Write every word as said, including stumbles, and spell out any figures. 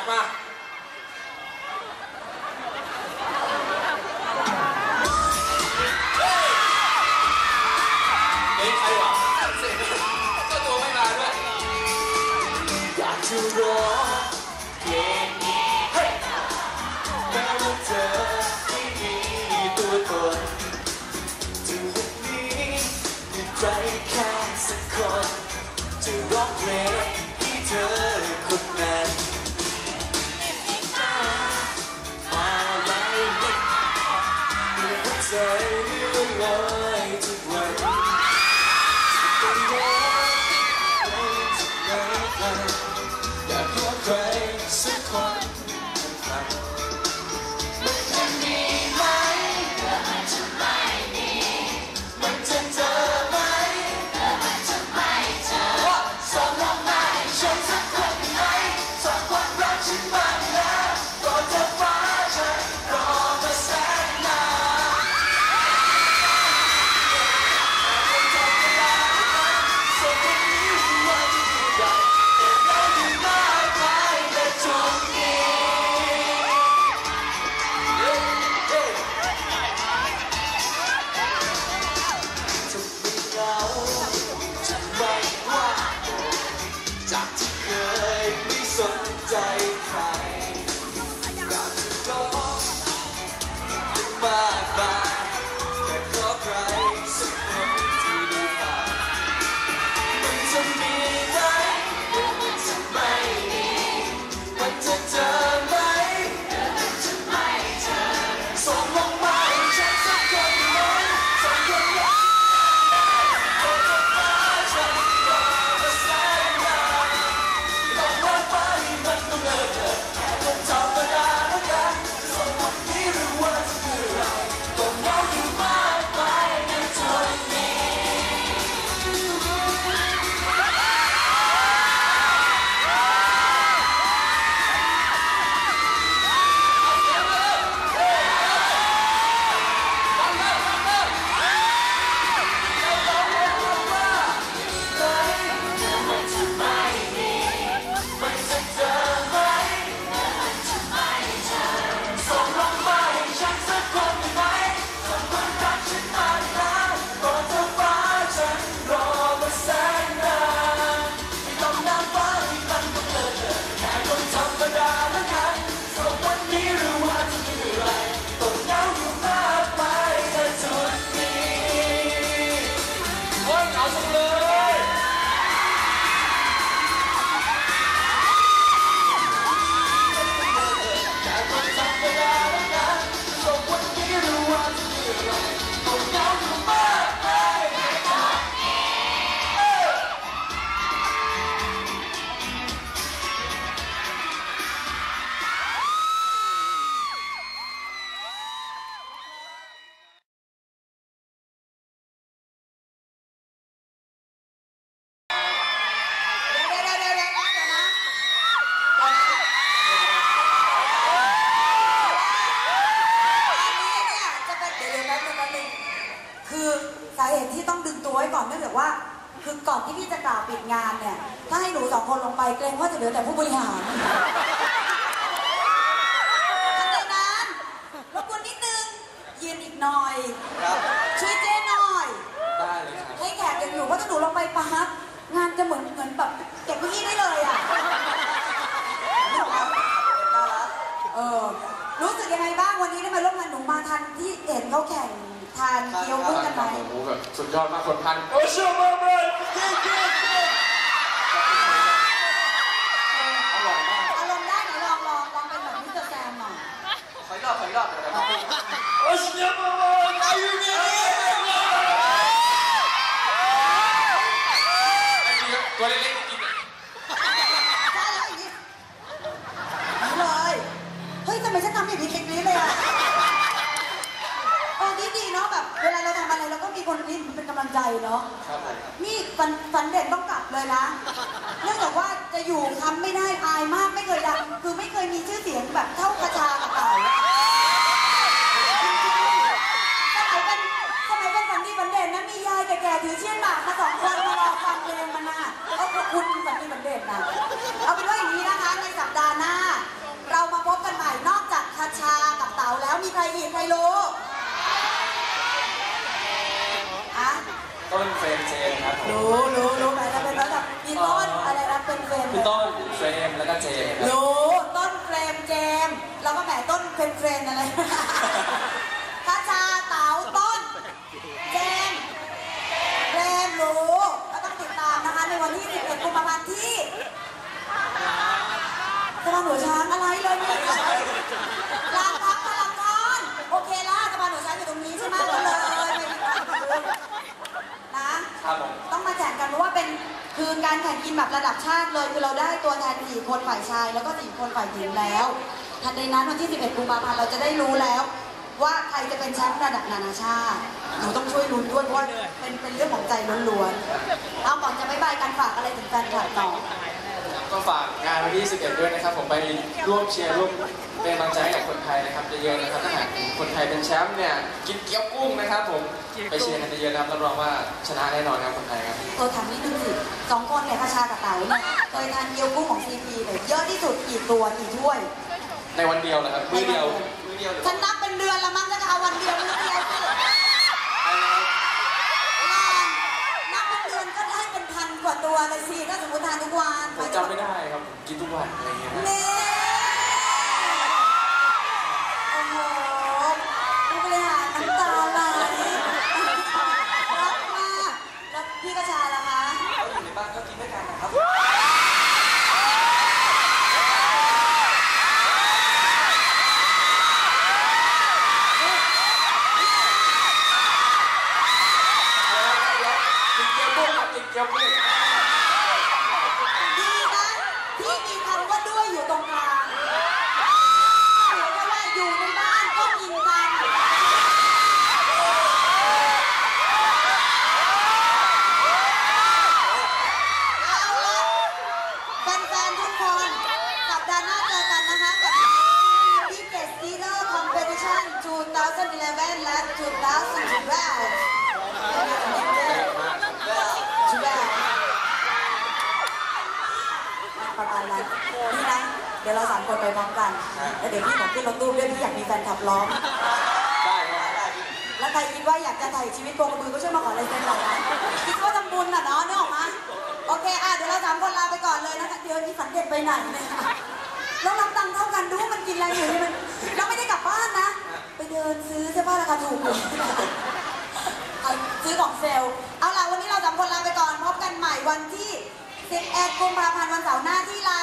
ดมาเฮ้ยใครวะเจ้าตัวไม่มาด้วยอยากจะร้องเพลงนี้ให้แม้ว่าเธอไม่มีตัวตนจะวันนี้มีใครแค่สักคนจะร้องเพลงให้เธอคนนั้นมาไล่เล่นเมื่อหัวใจเลื่อนลอยทุกวันจะเป็นร้องเพลงทุกวันอยากขอใครสักคนฟังมันจะมีไหมแต่มันจะไม่มีมันจะเจอไหมแต่มันจะไม่เจอสองน้องนายฉันสักคนไหมสักคนรักฉันบ้างแล้วก็จะฟ้าฉันรอมาแสนนานคนทำเวลาส่งคนนี้ว่าจะอยู่ได้แต่เราอยู่มากมายแต่จนนี้จะไม่เหงาจะไม่ว่าจากที่เคยไม่สนใจใครอยากจะร้องได้มากมายแต่ขอใครสักคนที่ได้ฟังมันจะมีไหมหรือมันจะไม่มีมันจะเจอไหมหรือมันจะไม่เจอส่งลงมาให้ฉันสักคนไหมสักคนรักก็จะฟ้าฉันรอมาแสนนานต้องรอไปมันต้องเลิกเธอแค่คนธรรมดาแล้วกันจะส่งวันนี้หรือว่าจะเมื่อไรต้องเหงาอยู่มากมายในจนนี้มันจะเจอไหมมันจะไม่เจอส่งลงมาให้ฉันสักคนไหมสักคนรักฉันมาแล้วก่อนเธอฟ้าฉันรอมาแสนนานไม่ต้องน้ำฟ้าที่มันต้องเลิกเธอแค่คนธรรมดาแล้วกันส่งวันนี้หรือว่าจะเมื่อไรต้องเหงาอยู่มากมายในจุดนี้โอ้ยเหงาจังเลยแค่คนธรรมดาแล้วกันส่งวันนี้หรือว่าจะเมื่อไรต้องเหงาอยู่มากมายในจุดนี้เดี๋ยวเดี๋ยวเดี๋ยวเดี๋ยวเดี๋ยวนะอันนี้เนี่ยจะเป็นเดี๋ยวเดี๋ยวแป๊บนึงแป๊บนึงคือสาเหตุที่ต้องดึงตัวไว้ก่อนเนื่องจากว่า คือก่อนที่พี่จะกล่าวปิดงานเนี่ย ถ้าให้หนูสองคนลงไปเกรงว่าจะเหลือแต่ผู้บริหารทันใดนั้นรบกวนนิดนึงยืนอีกหน่อยครับช่วยเจ๊หน่อยได้เลยครับให้แขกยังอยู่เพราะถ้าหนูลงไปปั๊บงานจะเหมือนเหมือนแบบเก็บเก้าอี้ได้เลยอ่ะเออรู้สึกยังไงบ้างวันนี้ได้มาร่วมงานหนูมาทันที่เห็นเขาแข่งทานเกี๊ยวกุ้งกันไหมโอ้โหแบบสุดยอดมากคนพันโอ้เชื่อมากเลยอร่อยมากอารมณ์ได้ไหนลองลองลองเป็นแบบมิสเตอร์แซมหน่อยขออีกรอบขออีกรอบโอ้เชื่อมากเลยอายุเนี่ยไอ้นี่ตัวเล็กๆกินใช่แล้วอย่างนี้นี่เลยเฮ้ยทำไมฉันทำอย่างนี้คลิปนี้เลยอ่ะเออดีดีเนาะแบบเวลาเราทำอะไรเราก็มีคนนี้เป็นกำลังใจเนาะครับผมนี่ฝันฝันเด่นต้องกลับเลยนะเนื่องจากว่าจะอยู่คำไม่ได้อายมากไม่เคยดังคือไม่เคยมีชื่อเสียงแบบเท่ากระชากระเต่าสมัยเป็นสมัยเป็นฝันดีฝันเด่นนะมียายแก่ๆถือเชี่ยนหมากมาสองคนมารอฟังเพลงมันน่ะก็ขอบคุณฝันดีฝันเด่นนะเอาเป็นว่าอย่างนี้นะคะในสัปดาห์หน้าใครอีกใครรู้อะต้นเฟรมเจมครับผมรู้รู้รู้ไหมแล้วเป็นแล้วแบบมีต้นอะไรนะเป็นเฟรมคือต้นเฟรมแล้วก็เจมครับรู้ต้นเฟรมเจมส์แล้วก็แหมต้นเฟรมเฟรมอะไรคาชาเต๋าต้นเจมส์เฟรมรู้ก็ต้องติดตามนะคะในวันที่สิบเอ็ดกุมภาพันธ์ที่สะพานหัวช้างอะไรเลยเนี่ยลานพักพลังงานโอเคละสะพานหัวช้างอยู่ตรงนี้ใช่ไหมเลยเลยไม่มีการลืมนะครับผมต้องมาแข่งกันเพราะว่าเป็นคือการแข่งกินแบบระดับชาติเลยคือเราได้ตัวแทนสี่คนฝ่ายชายแล้วก็สี่คนฝ่ายหญิงแล้วทันใดนั้นวันที่สิบเอ็ดกุมภาพันธ์เราจะได้รู้แล้วว่าใครจะเป็นแชมป์ระดับนานาชาติหนูต้องช่วยลุ้นด้วยเพราะว่าเป็นเป็นเรื่องของใจล้วนๆเอาก่อนจะบ๊ายบายกันฝากอะไรถึงแฟนคลับต่อก็ฝากงานวันที่สิบเอ็ดด้วยนะครับผมไปร่วมเชียร์ร่วมเป็นกำลังใจให้กับคนไทยนะครับเยอะๆนะครับถ้าหากคนไทยเป็นแชมป์เนี่ยกินเกี๊ยวกุ้งนะครับผมไปเชียร์กันเยอะๆนะครับรับรองว่าชนะแน่นอนครับคนไทยครับตัวถามนิดนึงสิสองคนเนี่ยคาชากับเต๋าเนี่ยเคยทานเกี๊ยวกุ้งของซีพีเลยเยอะที่สุดกี่ตัวกี่ถ้วยในวันเดียวเหรอครับมื้อเดียวมื้อเดียวฉันนับเป็นเดือนละมั้งจะเอาวันเดียวมื้อเดียวสินับเป็นเดือนก็ได้เป็นพันกว่าตัวเลยสิถ้าสมมติทานทุกวันผมจำไม่ได้ครับผมกินทุกวันอะไรเงี้ยนะเน่โอ้โหผู้บริหารน้ำตาไหลรักมากแล้วพี่กระชาล่ะคะเขาอยู่ในบ้านก็กินด้วยกันนะครับกินเกี๊ยวกุ้งครับกินเกี๊ยวกุ้งดีนะที่มีคำว่าด้วยอยู่ตรงกลางหรือว่าอยู่ในบ้านก็กินกันเอาละแฟนๆทุกคนสัปดาห์หน้าเจอกันนะคะกับ Biggest Dealer Competition สองพันสิบเอ็ด และ สองพันสิบสอง ชุดแรกประมาณนั้นนี่นะเดี๋ยวเราสามคนไปพร้อมกันแล้วเดี๋ยวพี่ผมขึ้นรถตู้ด้วยพี่อยากมีแฟนขับล้อมได้ครับได้แล้วใครคิดว่าอยากจะถ่ายชีวิตโคกระบือก็ช่วยมาขอลายเซ็นหน่อยนะคิดว่าทำบุญน่ะเนาะนึกออกมาโอเคอ่ะเดี๋ยวเราสามคนลาไปก่อนเลยนะคะเดี๋ยวนี้สันเด็ดไปไหนเนี่ยแล้วรับตังค์เท่ากันดูมันกินอะไรอยู่นี่มันเราไม่ได้กลับบ้านนะไปเดินซื้อเสื้อผ้าราคาถูกเลยซื้อของเซลล์เอาล่ะวันนี้เราสามคนลาไปก่อนพบกันใหม่วันที่สิบเอ็ดกุมภาพันธ์วันเสาร์หน้าที่ลาน